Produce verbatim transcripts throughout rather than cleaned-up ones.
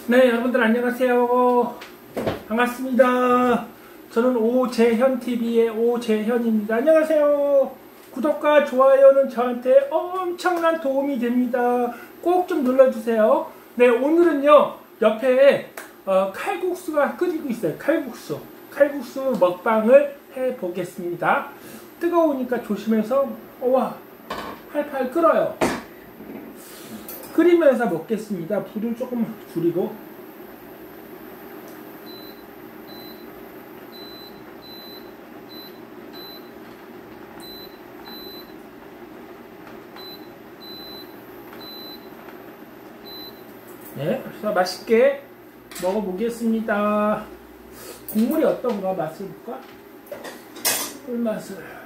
네, 여러분들 안녕하세요. 반갑습니다. 저는 오재현티비의 오재현입니다. 안녕하세요. 구독과 좋아요는 저한테 엄청난 도움이 됩니다. 꼭 좀 눌러주세요. 네, 오늘은요 옆에 어, 칼국수가 끓이고 있어요. 칼국수 칼국수 먹방을 해보겠습니다. 뜨거우니까 조심해서. 와, 팔팔 끓어요. 끓이면서 먹겠습니다. 불을 조금 줄이고. 네, 그래서 맛있게 먹어보겠습니다. 국물이 어떤가 맛을 볼까? 꿀맛을.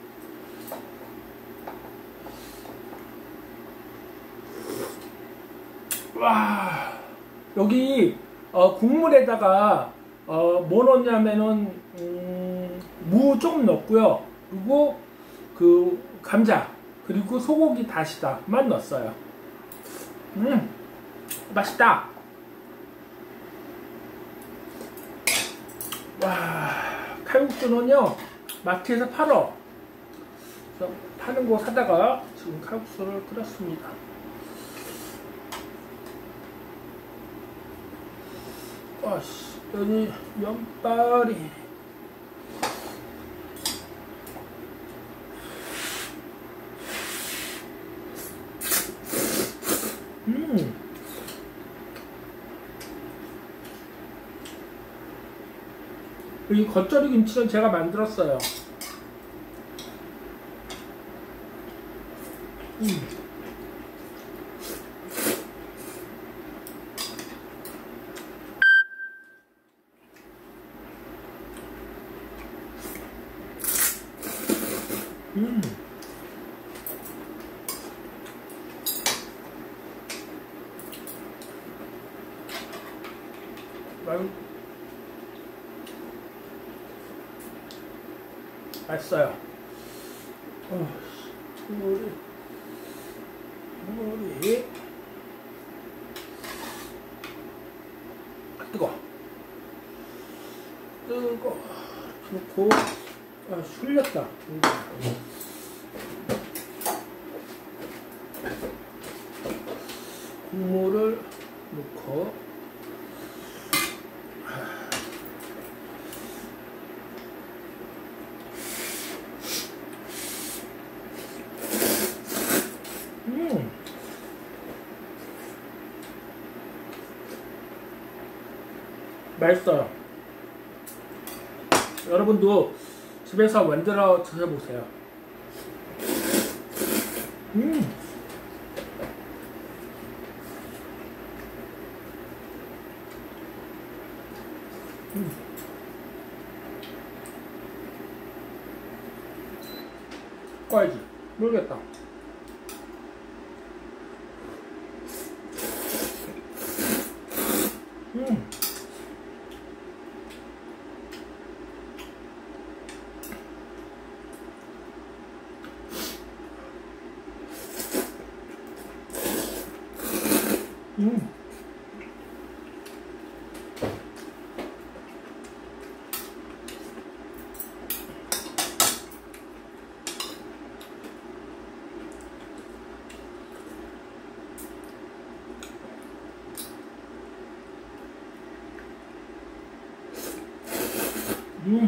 와, 여기 어, 국물에다가 어, 뭐 넣냐면은 음, 무 조금 넣었고요. 그리고 그 감자 그리고 소고기 다시다만 넣었어요. 음, 맛있다. 와, 칼국수는요 마트에서 팔어. 그래서 파는 거 사다가 지금 칼국수를 끓였습니다. 아씨, 여기 면발이 음 이 겉절이 김치는 제가 만들었어요. 음. 음. 맛있어요. 어, 머리, 머리, 아, 뜨거, 뜨거, 놓고, 아, 술렸다. 국물을 넣고. 음. 맛있어요. 여러분도 집에서 만들어 드셔보세요. 음. 음. 꺼야지. 모르겠다. 음. 음. 음.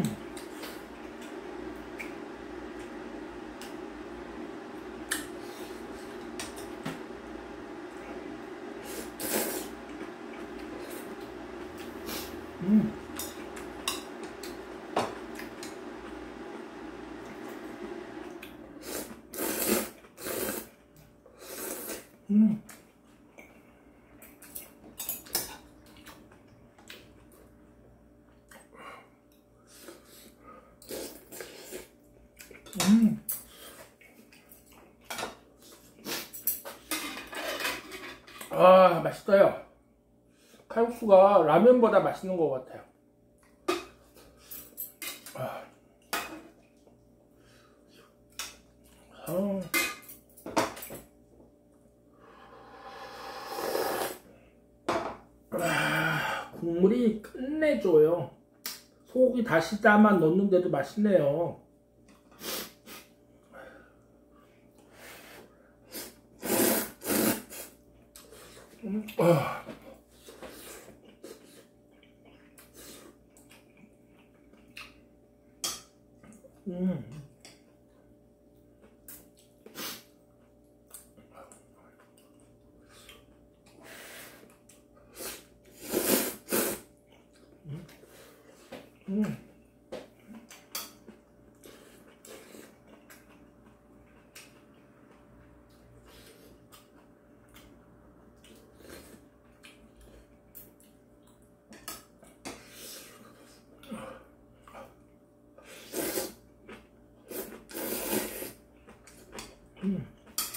음. 음. 음. 아, 맛있어요. 칼국수가 라면보다 맛있는 것 같아요. 아. 아. 아. 국물이 끝내줘요. 소고기 다시다만 넣는데도 맛있네요. 음, 아. 음. 음. 음.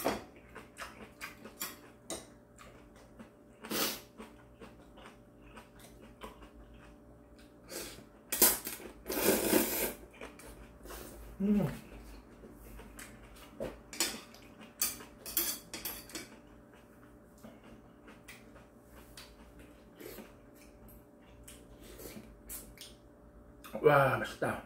음. 와, 맛있다.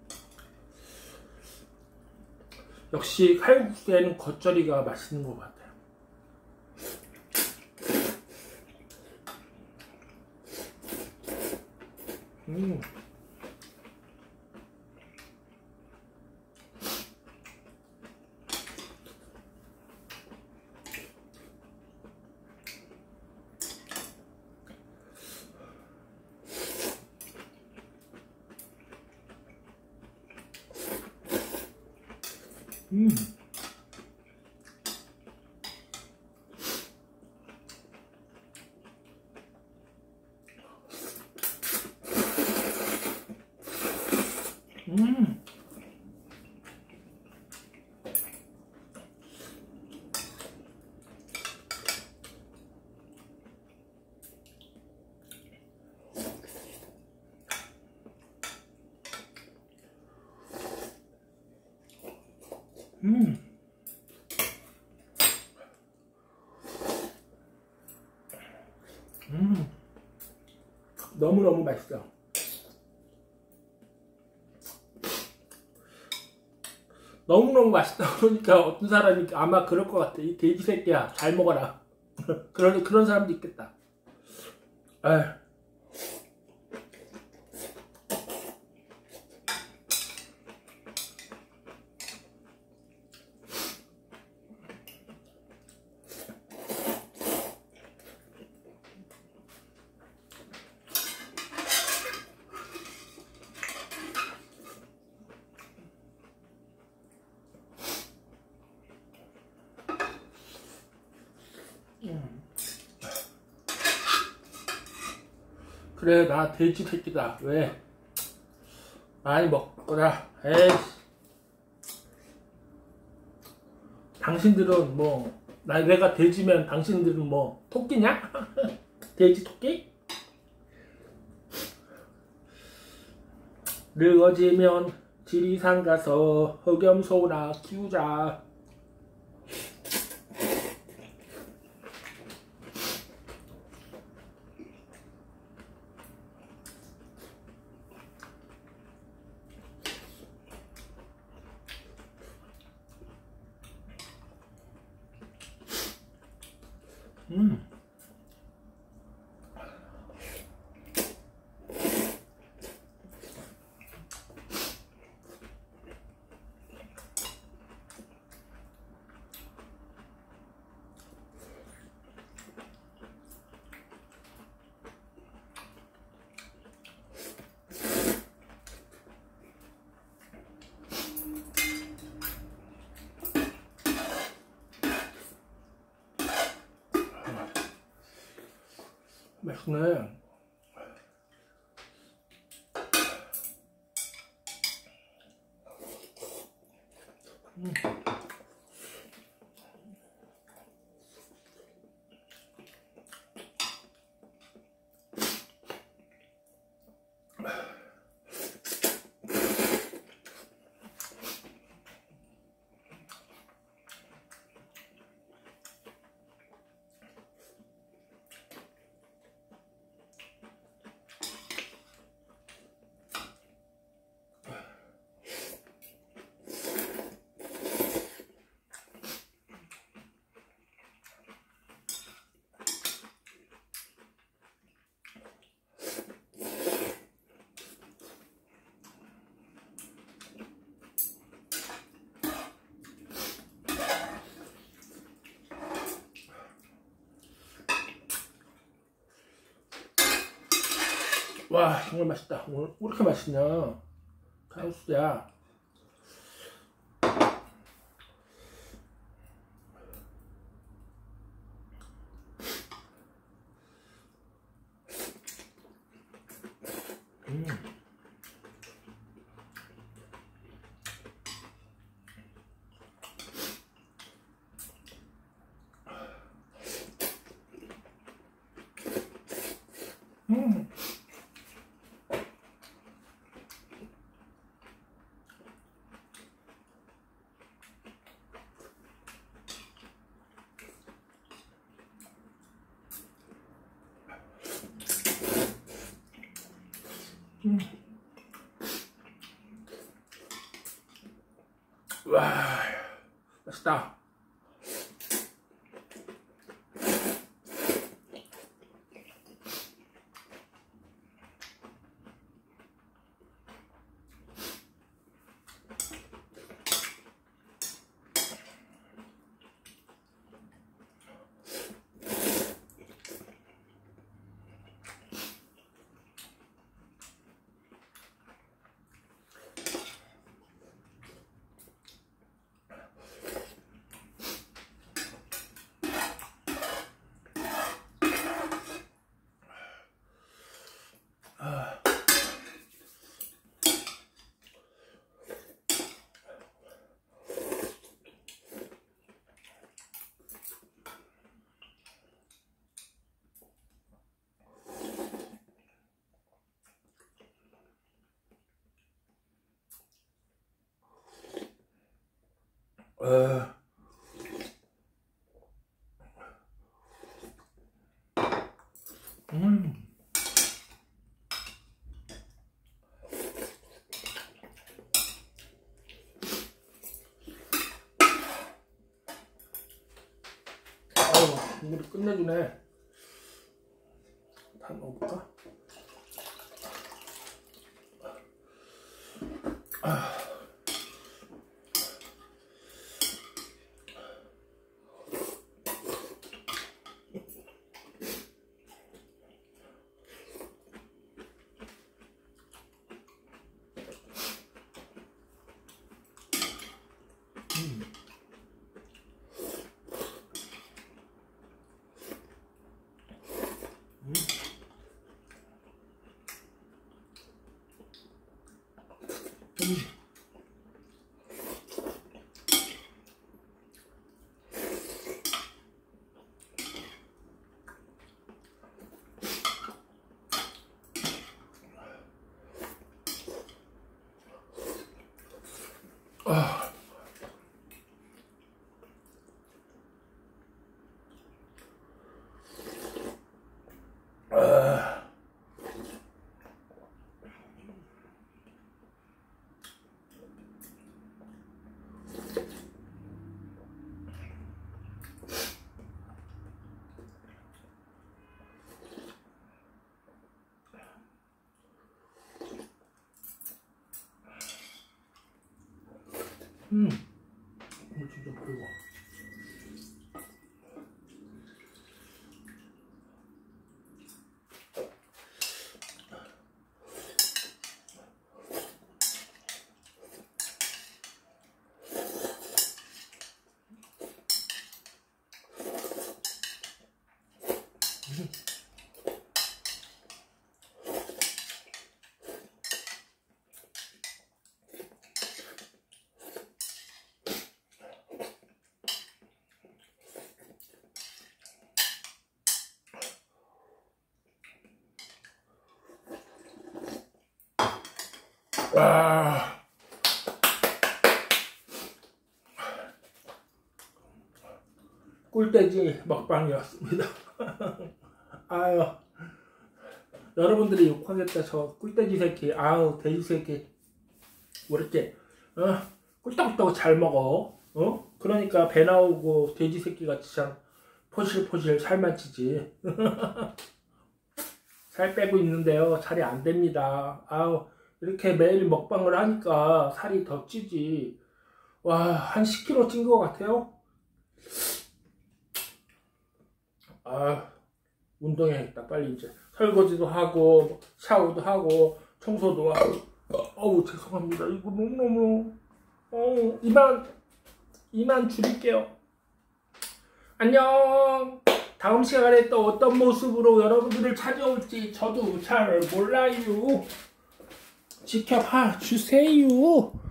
역시 칼국수에는 겉절이가 맛있는 것 같아요. 음. 음. 음. 음. 음. 너무너무 맛있어. 너무너무 맛있다 그러니까 어떤 사람이 아마 그럴 것 같아. 이 돼지 새끼야, 잘 먹어라. 그런, 그런 사람도 있겠다. 에휴. 음. 그래, 나 돼지 새끼다. 왜? 많이 먹거라. 에이씨. 당신들은 뭐, 나 내가 돼지면 당신들은 뭐 토끼냐? 돼지 토끼? 늙어지면 지리산 가서 흑염소나 키우자. 음. 맛있네. 음. 와, 정말 맛있다. 오늘 왜 이렇게 맛있냐? 칼국수야. 음. 음. 음. 와, 맛있다. 어. 음. 아유, 국물이 끝내주네. 다 먹어볼까? 아. 음. 음. 음. 아. 아. 음. 이거 진짜 보이고. 아. 꿀돼지 먹방이었습니다. 아유, 여러분들이 욕하겠다. 저 꿀돼지 새끼, 아우 돼지 새끼 왜 이렇게 어? 꿀떡꿀떡 잘 먹어. 어? 그러니까 배 나오고 돼지 새끼 같이 참 포실포실 살만 찌지. 살 빼고 있는데요, 살이 안 됩니다. 아우, 이렇게 매일 먹방을 하니까 살이 더 찌지. 와, 한 십 킬로그램 찐 것 같아요. 아, 운동해야겠다. 빨리 이제 설거지도 하고 샤워도 하고 청소도 하고. 어우 죄송합니다. 이거 너무너무 어우 이만 이만 줄일게요. 안녕. 다음 시간에 또 어떤 모습으로 여러분들을 찾아올지 저도 잘 몰라요. 지켜봐 주세요.